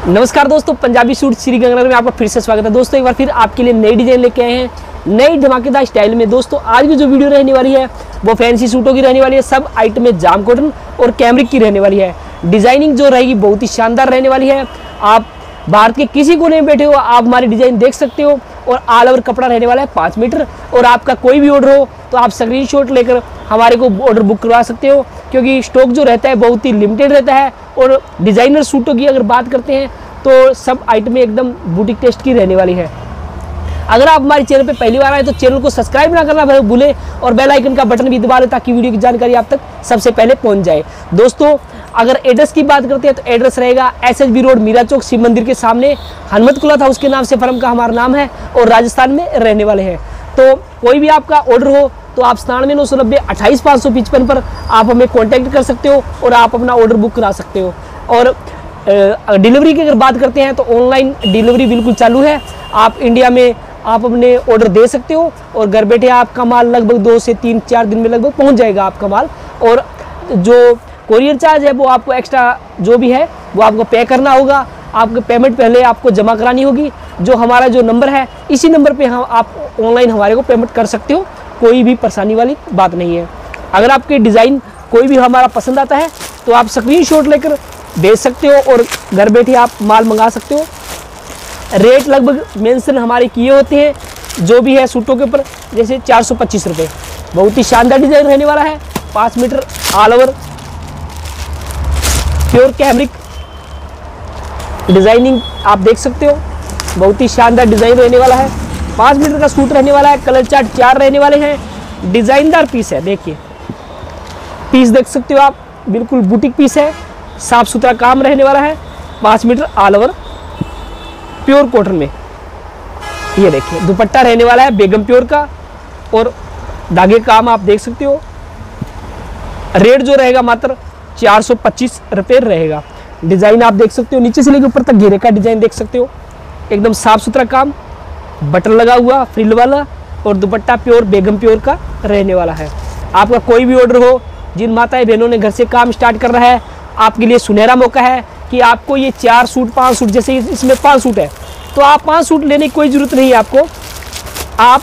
नमस्कार दोस्तों, पंजाबी सूट श्री गंगानगर में आपका फिर से स्वागत है। दोस्तों एक बार फिर आपके लिए नई डिजाइन लेके आए हैं, नई धमाकेदार स्टाइल में। दोस्तों आज की जो वीडियो रहने वाली है वो फैंसी सूटों की रहने वाली है। सब आइटम में जाम कॉटन और कैमरिक की रहने वाली है। डिजाइनिंग जो रहेगी बहुत ही शानदार रहने वाली है। आप भारत के किसी कोने में बैठे हो, आप हमारी डिजाइन देख सकते हो। और ऑल ओवर कपड़ा रहने वाला है 5 मीटर। और आपका कोई भी ऑर्डर हो तो आप स्क्रीनशॉट लेकर हमारे को ऑर्डर बुक करवा सकते हो, क्योंकि स्टॉक जो रहता है बहुत ही लिमिटेड रहता है। और डिजाइनर सूटों की अगर बात करते हैं तो सब आइटम एकदम बुटीक टेस्ट की रहने वाली है। अगर आप हमारे चैनल पे पहली बार आए तो चैनल को सब्सक्राइब ना करना भूले और बेल आइकन का बटन भी दबा लें ताकि वीडियो की जानकारी आप तक सबसे पहले पहुंच जाए। दोस्तों अगर एड्रेस की बात करते हैं तो एड्रेस रहेगा SHB रोड, मीरा चौक, शिव मंदिर के सामने। हनुमत कुला था उसके नाम से फर्म का हमारा नाम है और राजस्थान में रहने वाले हैं। तो कोई भी आपका ऑर्डर हो तो आप 97,990,28,555 पर आप हमें कॉन्टैक्ट कर सकते हो और आप अपना ऑर्डर बुक करा सकते हो। और डिलीवरी की अगर बात करते हैं तो ऑनलाइन डिलीवरी बिल्कुल चालू है। आप इंडिया में आप अपने ऑर्डर दे सकते हो और घर बैठे आपका माल लगभग 2 से 3-4 दिन में लगभग पहुंच जाएगा आपका माल। और जो कोरियर चार्ज है वो आपको एक्स्ट्रा जो भी है वो आपको पे करना होगा। आपको पेमेंट पहले आपको जमा करानी होगी। जो हमारा जो नंबर है इसी नंबर पे हम आप ऑनलाइन हमारे को पेमेंट कर सकते हो, कोई भी परेशानी वाली बात नहीं है। अगर आपके डिज़ाइन कोई भी हमारा पसंद आता है तो आप स्क्रीनशॉट लेकर भेज सकते हो और घर बैठे आप माल मंगा सकते हो। रेट लगभग मेंशन हमारे किए होते हैं जो भी है सूटों के ऊपर, जैसे 425 रुपये। बहुत ही शानदार डिज़ाइन रहने वाला है। 5 meter all over pure cambric designing आप देख सकते हो। बहुत ही शानदार डिज़ाइन रहने वाला है। 5 मीटर का सूट रहने वाला है। कलर चार्ट 4 रहने वाले हैं। डिज़ाइनदार पीस है, देखिए पीस देख सकते हो आप, बिल्कुल बुटीक पीस है। साफ सुथरा काम रहने वाला है। 5 meter all over pure cotton में। ये देखिए दुपट्टा रहने वाला है बेगम प्योर का और धागे काम आप देख सकते हो। रेट जो रहेगा मात्र 425 रुपये रहेगा। डिज़ाइन आप देख सकते हो, नीचे से लेकर ऊपर तक घेरे का डिज़ाइन देख सकते हो। एकदम साफ सुथरा काम, बटन लगा हुआ फ्रिल वाला और दुपट्टा प्योर बेगम प्योर का रहने वाला है। आपका कोई भी ऑर्डर हो, जिन माताएं बहनों ने घर से काम स्टार्ट कर रहा है, आपके लिए सुनहरा मौका है कि आपको ये 4 सूट 5 सूट, जैसे इसमें 5 सूट है तो आप 5 सूट लेने की कोई ज़रूरत नहीं है आपको। आप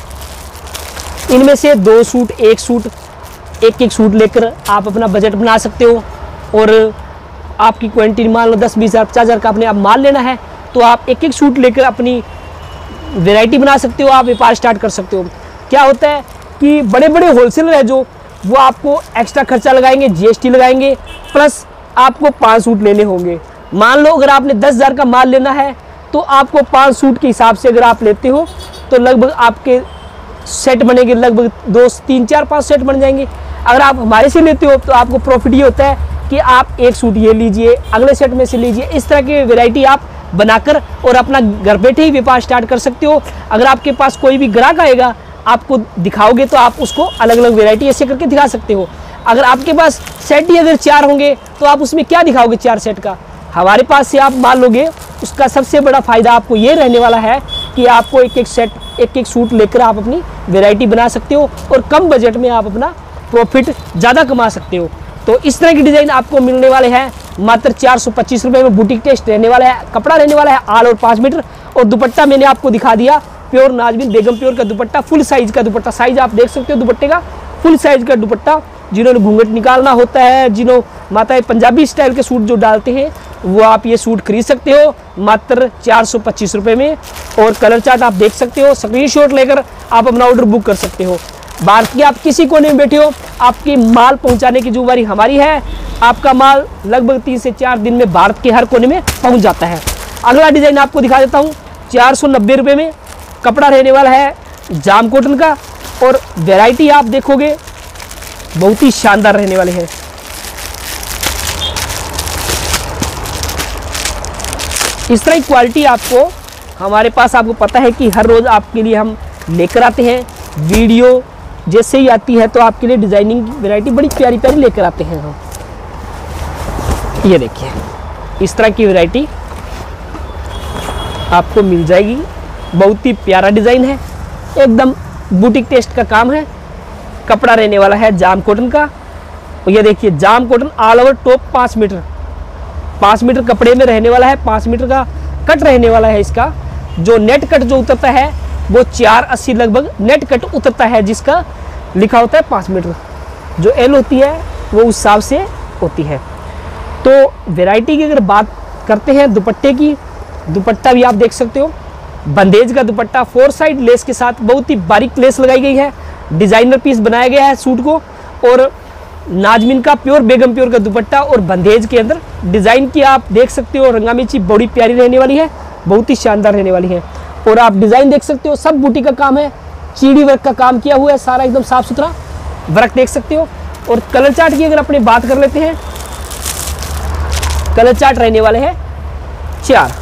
सिर्फ इनमें से 2 सूट, 1 सूट, एक सूट लेकर आप अपना बजट बना सकते हो। और आपकी क्वांटिटी मान लो 10, 20 हज़ार, 50 हज़ार का अपने आप माल लेना है तो आप एक सूट लेकर अपनी वैरायटी बना सकते हो। आप व्यापार स्टार्ट कर सकते हो। क्या होता है कि बड़े बड़े होलसेलर है जो वो आपको एक्स्ट्रा खर्चा लगाएंगे, GST लगाएंगे, प्लस आपको 5 सूट लेने होंगे। मान लो अगर आपने 10,000 का माल लेना है तो आपको 5 सूट के हिसाब से अगर आप लेते हो तो लगभग आपके सेट बनेंगे, लगभग 2, 3, 4, 5 सेट बन जाएंगे। अगर आप हमारे से लेते हो तो आपको प्रॉफिट ये होता है कि आप 1 सूट ये लीजिए, अगले सेट में से लीजिए। इस तरह की वैरायटी आप बनाकर और अपना घर बैठे ही व्यापार स्टार्ट कर सकते हो। अगर आपके पास कोई भी ग्राहक आएगा आपको दिखाओगे तो आप उसको अलग अलग वैरायटी ऐसे करके दिखा सकते हो। अगर आपके पास सेट ही अगर 4 होंगे तो आप उसमें क्या दिखाओगे 4 सेट का। हमारे पास से आप मान लोगे, उसका सबसे बड़ा फ़ायदा आपको ये रहने वाला है कि आपको एक सेट, एक सूट लेकर आप अपनी वैरायटी बना सकते हो और कम बजट में आप अपना प्रॉफिट ज़्यादा कमा सकते हो। तो इस तरह की डिज़ाइन आपको मिलने वाले हैं मात्र 425 रुपये में। बुटीक टेस्ट रहने वाला है। कपड़ा रहने वाला है ऑल ओवर 5 मीटर और दुपट्टा मैंने आपको दिखा दिया प्योर नाजमीन बेगम प्योर का दुपट्टा, फुल साइज़ का दुपट्टा। साइज़ आप देख सकते हो दुपट्टे का, फुल साइज़ का दुपट्टा। जिन्होंने घूंघट निकालना होता है, जिन्हों माताएं पंजाबी स्टाइल के सूट जो डालते हैं, वो आप ये सूट खरीद सकते हो मात्र 425 रुपये में। और कलर चार्ट आप देख सकते हो, स्क्रीनशॉट लेकर आप अपना ऑर्डर बुक कर सकते हो। भारत के आप किसी कोने में बैठे हो, आपकी माल पहुंचाने की जिम्मेदारी हमारी है। आपका माल लगभग 3 से 4 दिन में भारत के हर कोने में पहुंच जाता है। अगला डिज़ाइन आपको दिखा देता हूँ। 490 रुपये में कपड़ा रहने वाला है जाम कॉटन का और वैरायटी आप देखोगे बहुत ही शानदार रहने वाले हैं। इस तरह की क्वालिटी आपको हमारे पास, आपको पता है कि हर रोज़ आपके लिए हम लेकर आते हैं। वीडियो जैसे ही आती है तो आपके लिए डिज़ाइनिंग की वैरायटी बड़ी प्यारी प्यारी लेकर आते हैं हम। ये देखिए इस तरह की वैरायटी आपको मिल जाएगी। बहुत ही प्यारा डिज़ाइन है, एकदम बुटीक टेस्ट का काम है। कपड़ा रहने वाला है जाम कॉटन का। ये देखिए जाम cotton all over top 5 meter 5 meter कपड़े में रहने वाला है, 5 मीटर का कट रहने वाला है। इसका जो नेट कट जो उतरता है वो 480 लगभग नेट कट उतरता है, जिसका लिखा होता है 5 मीटर। जो एल होती है वो उस हिसाब से होती है। तो वैरायटी की अगर बात करते हैं दुपट्टे की, दुपट्टा भी आप देख सकते हो, बंदेज का दुपट्टा 4 साइड लेस के साथ बहुत ही बारीक लेस लगाई गई है। डिजाइनर पीस बनाया गया है सूट को, और नाजमीन का प्योर बेगम प्योर का दुपट्टा और बंदेज के अंदर डिजाइन की आप देख सकते हो। रंगामिची बड़ी प्यारी रहने वाली है, बहुत ही शानदार रहने वाली है। और आप डिजाइन देख सकते हो, सब बूटी का काम है, चीड़ी वर्क का काम किया हुआ है, सारा एकदम साफ सुथरा वर्क देख सकते हो। और कलर चार्ट की अगर अपनी बात कर लेते हैं, कलर चार्ट रहने वाले हैं 4।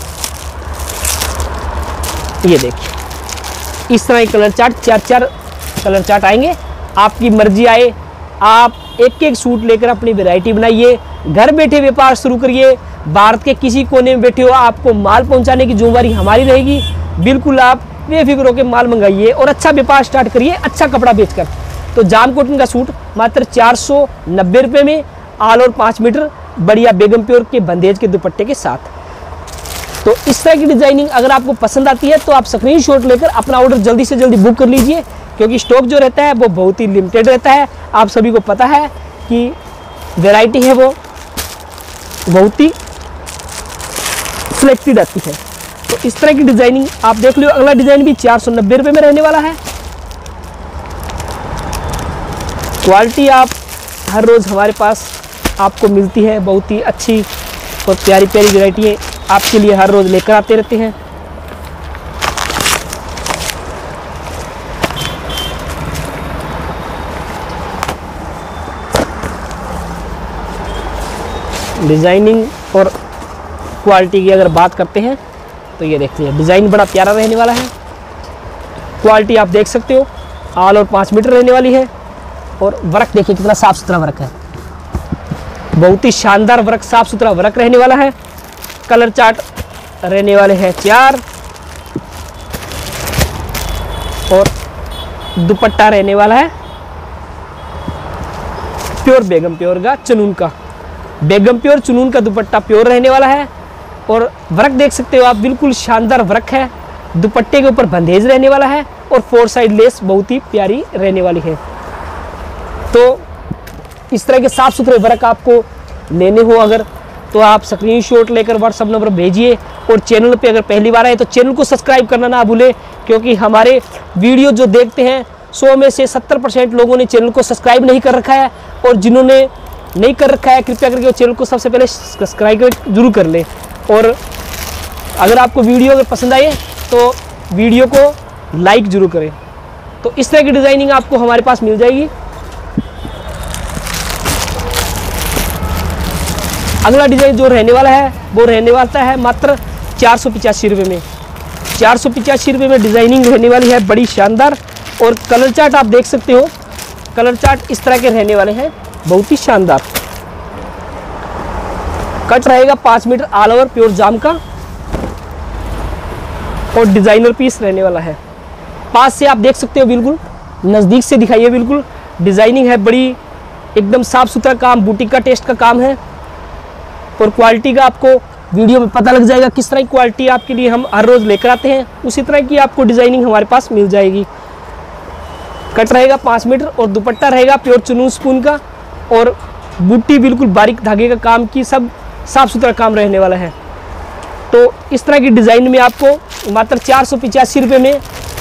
ये देखिए इस तरह के कलर चार्ट, 4 कलर चार्ट आएंगे। आपकी मर्जी आए, आप एक एक सूट लेकर अपनी वैरायटी बनाइए, घर बैठे व्यापार शुरू करिए। भारत के किसी कोने में बैठे हो, आपको माल पहुंचाने की जिम्मेदारी हमारी रहेगी। बिल्कुल आप बेफिक्र होकर माल मंगाइए और अच्छा व्यापार स्टार्ट करिए, अच्छा कपड़ा बेचकर। तो जाम कॉटन का सूट मात्र 490 रुपये में, ऑल ओवर 5 मीटर बढ़िया बेगम प्योर के बंदेज के दुपट्टे के साथ। तो इस तरह की डिजाइनिंग अगर आपको पसंद आती है तो आप स्क्रीनशॉट लेकर अपना ऑर्डर जल्दी से जल्दी बुक कर लीजिए, क्योंकि स्टॉक जो रहता है वो बहुत ही लिमिटेड रहता है। आप सभी को पता है कि वैरायटी है वो बहुत ही सिलेक्टेड आती है। तो इस तरह की डिजाइनिंग आप देख लो। अगला डिजाइन भी 490 रुपये में रहने वाला है। क्वालिटी आप हर रोज़ हमारे पास आपको मिलती है, बहुत ही अच्छी और प्यारी प्यारी वैरायटी आपके लिए हर रोज़ लेकर आते रहते हैं। डिज़ाइनिंग और क्वालिटी की अगर बात करते हैं तो ये देखते हैं, डिज़ाइन बड़ा प्यारा रहने वाला है। क्वालिटी आप देख सकते हो, ऑल और 5 मीटर रहने वाली है। और वर्क देखिए कितना साफ़ सुथरा वर्क है, बहुत ही शानदार वर्क, साफ़ सुथरा वर्क रहने वाला है। कलर चार्ट रहने वाले हैं 4 और दुपट्टा रहने वाला है प्योर बेगम प्योर का चुनून का, बेगम प्योर चुनून का दुपट्टा प्योर रहने वाला है। और वर्क देख सकते हो आप, बिल्कुल शानदार वर्क है। दुपट्टे के ऊपर बंदेज रहने वाला है और 4 साइड लेस बहुत ही प्यारी रहने वाली है। तो इस तरह के साफ सुथरे वर्क आपको लेने हो अगर, तो आप स्क्रीनशॉट लेकर व्हाट्सअप नंबर भेजिए। और चैनल पे अगर पहली बार आए तो चैनल को सब्सक्राइब करना ना भूलें, क्योंकि हमारे वीडियो जो देखते हैं 100 में से 70% लोगों ने चैनल को सब्सक्राइब नहीं कर रखा है। और जिन्होंने नहीं कर रखा है कृपया करके चैनल को सबसे पहले सब्सक्राइब जरूर कर लें। और अगर आपको वीडियो अगर पसंद आए तो वीडियो को लाइक जरूर करें। तो इस तरह की डिज़ाइनिंग आपको हमारे पास मिल जाएगी। अगला डिज़ाइन जो रहने वाला है वो रहने वाला है मात्र 485 रुपये में। 485 रुपये में डिज़ाइनिंग रहने वाली है बड़ी शानदार। और कलर चार्ट आप देख सकते हो, कलर चार्ट इस तरह के रहने वाले हैं बहुत ही शानदार। कट रहेगा 5 मीटर ऑल ओवर प्योर जाम का और डिजाइनर पीस रहने वाला है। पास से आप देख सकते हो, बिल्कुल नज़दीक से दिखाइए। बिल्कुल डिजाइनिंग है बड़ी एकदम साफ सुथरा काम, बुटीक का टेस्ट का काम है। और क्वालिटी का आपको वीडियो में पता लग जाएगा किस तरह की क्वालिटी आपके लिए हम हर रोज़ लेकर आते हैं, उसी तरह की आपको डिजाइनिंग हमारे पास मिल जाएगी। कट रहेगा 5 मीटर और दुपट्टा रहेगा प्योर चुनून स्पून का और बूटी बिल्कुल बारीक धागे का काम की, सब साफ सुथरा काम रहने वाला है। तो इस तरह की डिज़ाइन में आपको मात्र 485 रुपये में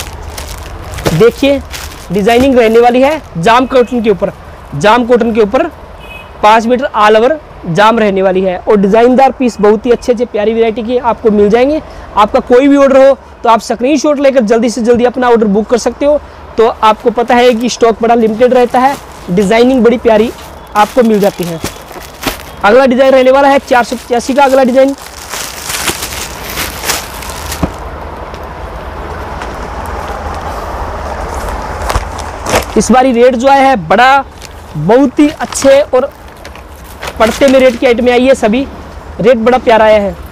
देखिए डिज़ाइनिंग रहने वाली है जाम कॉटन के ऊपर। जाम कॉटन के ऊपर 5 मीटर ऑल ओवर जाम रहने वाली है और डिज़ाइनदार पीस बहुत ही अच्छे प्यारी वैरायटी के आपको मिल जाएंगे। आपका कोई भी ऑर्डर हो तो आप स्क्रीनशॉट लेकर जल्दी से जल्दी अपना ऑर्डर बुक कर सकते हो। तो आपको पता है कि स्टॉक बड़ा लिमिटेड रहता है, डिज़ाइनिंग बड़ी प्यारी आपको मिल जाती है। अगला डिज़ाइन रहने वाला है 485 का अगला डिज़ाइन। इस बारी रेट जो आया है बड़ा बहुत ही अच्छे और पड़ते में रेट की आइटम आई है, सभी रेट बड़ा प्यारा आया है।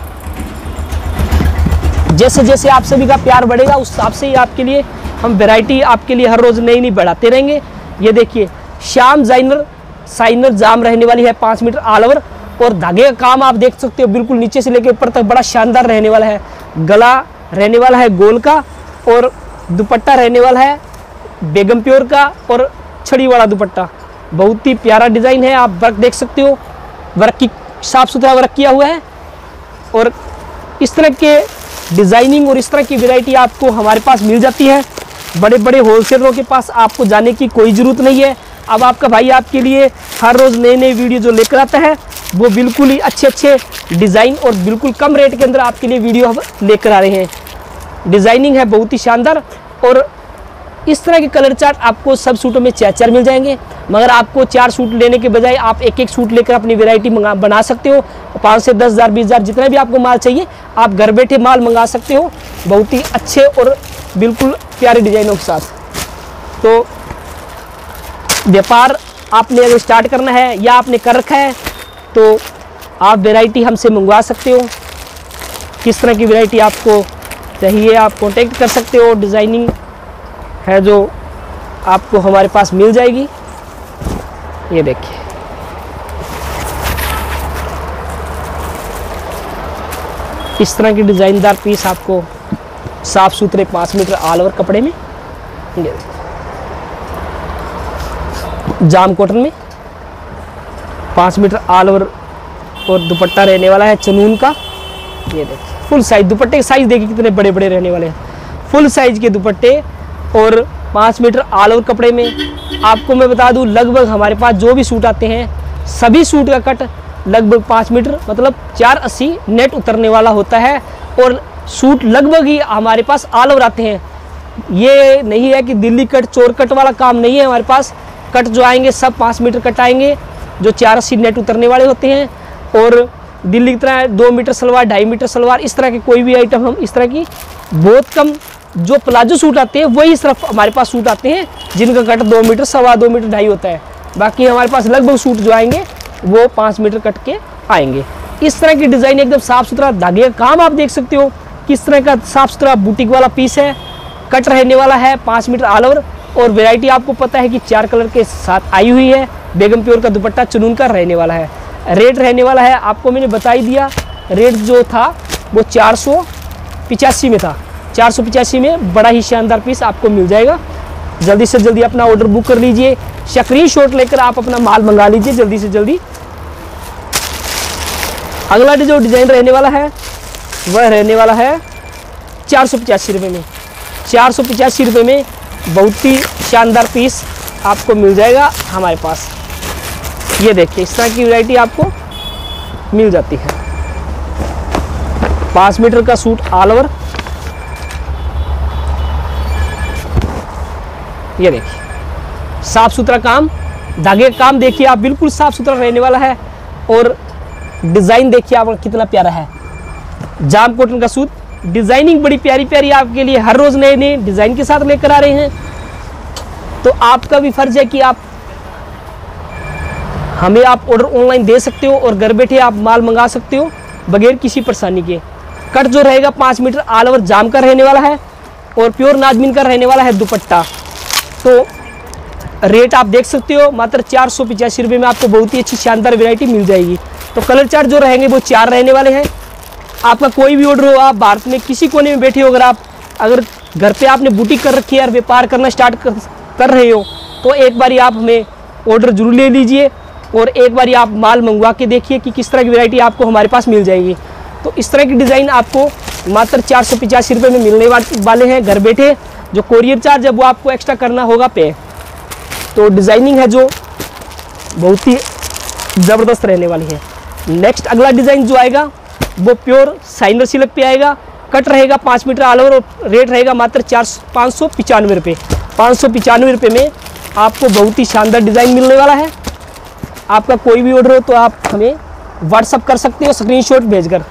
जैसे जैसे आप सभी का प्यार बढ़ेगा उस हिसाब से ही आपके लिए हम वैरायटी आपके लिए हर रोज़ नई नई बढ़ाते रहेंगे। ये देखिए शाम साइनर जाम रहने वाली है 5 मीटर ऑल ओवर और धागे का काम आप देख सकते हो, बिल्कुल नीचे से लेकर ऊपर तक बड़ा शानदार रहने वाला है। गला रहने वाला है गोल का और दुपट्टा रहने वाला है बेगम प्योर का और छड़ी वाला दुपट्टा। बहुत ही प्यारा डिज़ाइन है। आप वर्क देख सकते हो, वर्क की साफ सुथरा वर्क किया हुआ है। और इस तरह के डिज़ाइनिंग और इस तरह की वैरायटी आपको हमारे पास मिल जाती है। बड़े बड़े होलसेलरों के पास आपको जाने की कोई ज़रूरत नहीं है। अब आपका भाई आपके लिए हर रोज़ नए नए वीडियो जो लेकर आता है वो बिल्कुल ही अच्छे अच्छे डिज़ाइन और बिल्कुल कम रेट के अंदर आपके लिए वीडियो हम लेकर आ रहे हैं। डिज़ाइनिंग है बहुत ही शानदार और इस तरह के कलर चार्ट आपको सब सूटों में 4-4 मिल जाएंगे। मगर आपको 4 सूट लेने के बजाय आप एक एक सूट लेकर अपनी वैरायटी बना सकते हो। 5 से 10,000 20,000 जितना भी आपको माल चाहिए आप घर बैठे माल मंगा सकते हो, बहुत ही अच्छे और बिल्कुल प्यारे डिज़ाइनों के साथ। तो व्यापार आपने अगर स्टार्ट करना है या आपने कर रखा है तो आप वैरायटी हमसे मंगवा सकते हो। किस तरह की वैरायटी आपको चाहिए आप कांटेक्ट कर सकते हो। डिज़ाइनिंग है जो आपको हमारे पास मिल जाएगी। ये देखिए, इस तरह की डिज़ाइनदार पीस आपको साफ सुथरे 5 मीटर ऑल ओवर कपड़े में, जाम कॉटन में 5 मीटर ऑल ओवर और दुपट्टा रहने वाला है चनून का। ये देखिए फुल साइज दुपट्टे के साइज देखिए कितने बड़े बड़े रहने वाले हैं। फुल साइज के दुपट्टे और 5 मीटर ऑल ओवर कपड़े में। आपको मैं बता दूं लगभग हमारे पास जो भी सूट आते हैं सभी सूट का कट लगभग 5 मीटर मतलब 480 नेट उतरने वाला होता है। और सूट लगभग ही हमारे पास ऑल ओवर आते हैं। ये नहीं है कि दिल्ली कट चोर कट वाला काम नहीं है। हमारे पास कट जो आएंगे सब 5 मीटर कट आएंगे जो 480 नेट उतरने वाले होते हैं। और दिल्ली की तरह 2 मीटर सलवार 2.5 मीटर सलवार इस तरह के कोई भी आइटम हम इस तरह की बहुत कम जो प्लाजो सूट आते हैं वही सिर्फ हमारे पास सूट आते हैं जिनका कट 2 मीटर 2.25 मीटर 2.5 होता है। बाकी हमारे पास लगभग सूट जो आएंगे वो 5 मीटर कट के आएंगे। इस तरह की डिज़ाइन एकदम साफ़ सुथरा धागे का काम आप देख सकते हो किस तरह का साफ़ सुथरा बुटीक वाला पीस है। कट रहने वाला है 5 मीटर ऑल ओवर और वैरायटी आपको पता है कि 4 कलर के साथ आई हुई है। बेगम प्योर का दुपट्टा चुनून का रहने वाला है। रेट रहने वाला है आपको मैंने बता ही दिया। रेट जो था वो 485 में था। 485 में बड़ा ही शानदार पीस आपको मिल जाएगा। जल्दी से जल्दी अपना ऑर्डर बुक कर लीजिए। स्क्रीनशॉट लेकर आप अपना माल मंगा लीजिए जल्दी से जल्दी। अगला जो डिज़ाइन रहने वाला है वह रहने वाला है 485 रुपये में। 485 रुपये में बहुत ही शानदार पीस आपको मिल जाएगा हमारे पास। ये देखिए इस तरह की वैरायटी आपको मिल जाती है। 5 मीटर का सूट ऑल ओवर। ये देखिए साफ सुथरा काम, धागे का काम देखिए आप बिल्कुल साफ सुथरा रहने वाला है। और डिज़ाइन देखिए आप कितना प्यारा है। जाम कॉटन का सूट, डिज़ाइनिंग बड़ी प्यारी प्यारी आपके लिए हर रोज़ नए नए डिज़ाइन के साथ लेकर आ रहे हैं। तो आपका भी फर्ज है कि आप हमें आप ऑर्डर ऑनलाइन दे सकते हो और घर बैठे आप माल मंगा सकते हो बगैर किसी परेशानी के। कट जो रहेगा 5 मीटर ऑल ओवर जाम का रहने वाला है और प्योर नाजमीन का रहने वाला है दुपट्टा। तो रेट आप देख सकते हो मात्र 485 रुपये में आपको बहुत ही अच्छी शानदार वैरायटी मिल जाएगी। तो कलर चार्ट जो रहेंगे वो 4 रहने वाले हैं। आपका कोई भी ऑर्डर हो, आप भारत में किसी कोने में बैठे हो, अगर घर पे आपने बुटीक कर रखी है और व्यापार करना स्टार्ट कर रहे हो तो एक बारी आप हमें ऑर्डर जरूर ले लीजिए और एक बारी आप माल मंगवा के देखिए कि किस तरह की वैरायटी आपको हमारे पास मिल जाएगी। तो इस तरह की डिज़ाइन आपको मात्र 485 रुपये में मिलने वाले हैं घर बैठे। जो कोरियर चार्ज है वो आपको एक्स्ट्रा करना होगा पे। तो डिज़ाइनिंग है जो बहुत ही ज़बरदस्त रहने वाली है। नेक्स्ट अगला डिज़ाइन जो आएगा वो प्योर साइनर सिल्क पे आएगा। कट रहेगा 5 मीटर ऑल ओवर और रेट रहेगा मात्र 595 रुपये। 595 रुपये में आपको बहुत ही शानदार डिज़ाइन मिलने वाला है। आपका कोई भी ऑर्डर हो तो आप हमें व्हाट्सअप कर सकते हो स्क्रीनशॉट भेजकर।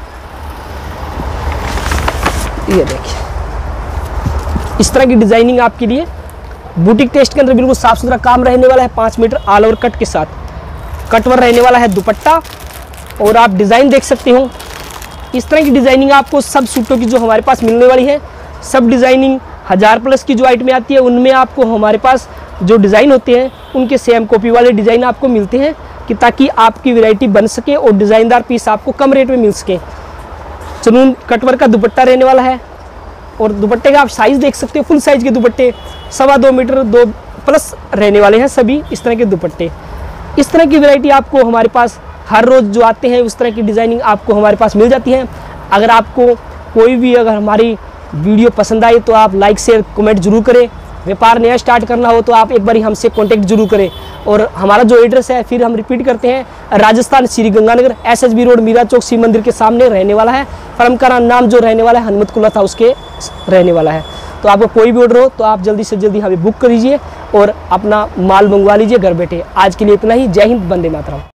ये देखिए इस तरह की डिज़ाइनिंग आपके लिए बुटीक टेस्ट के अंदर बिल्कुल साफ सुथरा काम रहने वाला है। 5 मीटर ऑल ओवर कट के साथ कटवर रहने वाला है दुपट्टा। और आप डिज़ाइन देख सकते हो इस तरह की डिज़ाइनिंग आपको सब सूटों की जो हमारे पास मिलने वाली है। सब डिज़ाइनिंग 1000+ की जो आइटमें आती है उनमें आपको हमारे पास जो डिज़ाइन होते हैं उनके सेम कॉपी वाले डिज़ाइन आपको मिलते हैं। कि ताकि आपकी वैरायटी बन सके और डिज़ाइनदार पीस आपको कम रेट में मिल सके। चनून कटवर्क का दुपट्टा रहने वाला है और दुपट्टे का आप साइज़ देख सकते हो, फुल साइज़ के दुपट्टे 2.25 मीटर 2 प्लस रहने वाले हैं सभी इस तरह के दुपट्टे। इस तरह की वैरायटी आपको हमारे पास हर रोज़ जो आते हैं उस तरह की डिज़ाइनिंग आपको हमारे पास मिल जाती है। अगर आपको कोई भी अगर हमारी वीडियो पसंद आई तो आप लाइक शेयर कमेंट जरूर करें। व्यापार नया स्टार्ट करना हो तो आप एक बार हमसे कांटेक्ट जरूर करें। और हमारा जो एड्रेस है फिर हम रिपीट करते हैं, राजस्थान श्री गंगानगर SSB रोड मीरा चौक शिव मंदिर के सामने रहने वाला है। फर्म का नाम जो रहने वाला है हनुमत क्लॉथ हाउस के रहने वाला है। तो आपको कोई भी ऑर्डर हो तो आप जल्दी से जल्दी हमें बुक करिए और अपना माल मंगवा लीजिए घर बैठे। आज के लिए इतना ही। जय हिंद, वंदे मातरम।